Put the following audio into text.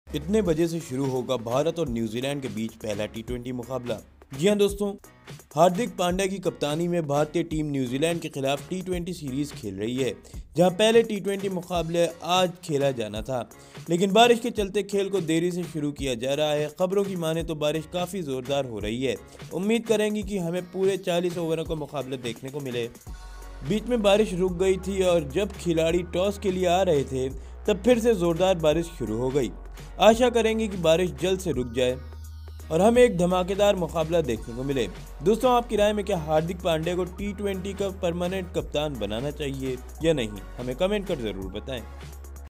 इतने बजे से शुरू होगा भारत और न्यूजीलैंड के बीच पहला टी20 मुकाबला। जी हां दोस्तों, हार्दिक पांड्या की कप्तानी में भारतीय टीम न्यूजीलैंड के खिलाफ टी20 सीरीज खेल रही है, जहां पहले टी20 मुकाबले आज खेला जाना था, लेकिन बारिश के चलते खेल को देरी से शुरू किया जा रहा है। खबरों की माने तो बारिश काफ़ी ज़ोरदार हो रही है। उम्मीद करेंगे कि हमें पूरे 40 ओवरों का मुकाबला देखने को मिले। बीच में बारिश रुक गई थी और जब खिलाड़ी टॉस के लिए आ रहे थे तब फिर से जोरदार बारिश शुरू हो गई। आशा करेंगे कि बारिश जल्द से रुक जाए और हमें एक धमाकेदार मुकाबला देखने को मिले। दोस्तों, आपकी राय में क्या हार्दिक पांड्या को टी20 का परमानेंट कप्तान बनाना चाहिए या नहीं? हमें कमेंट कर ज़रूर बताएं।